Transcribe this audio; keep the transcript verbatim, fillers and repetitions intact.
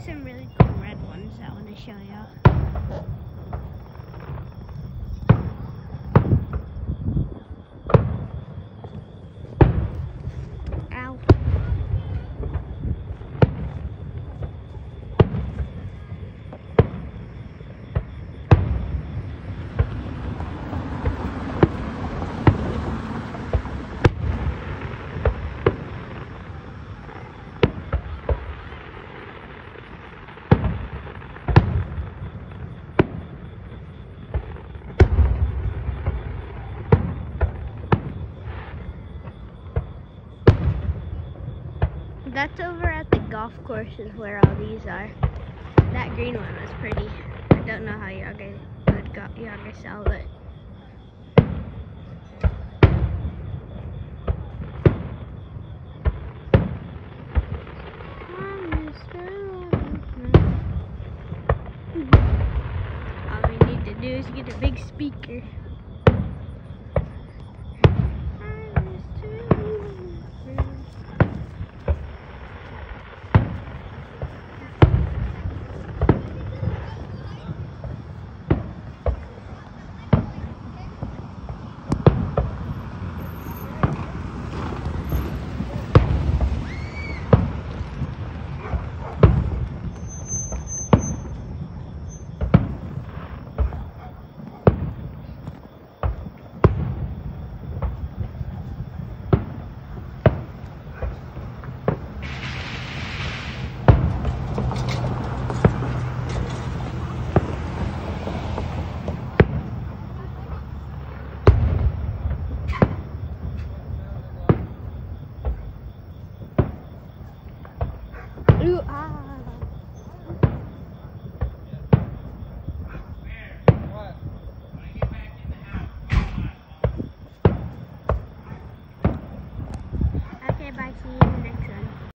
There's some really cool red ones that I want to show you. Ow. That's over at the golf courses where all these are. That green one was pretty. I don't know how y'all guys would go, y'all guys sell it. All we need to do is get a big speaker. Ooh, ah.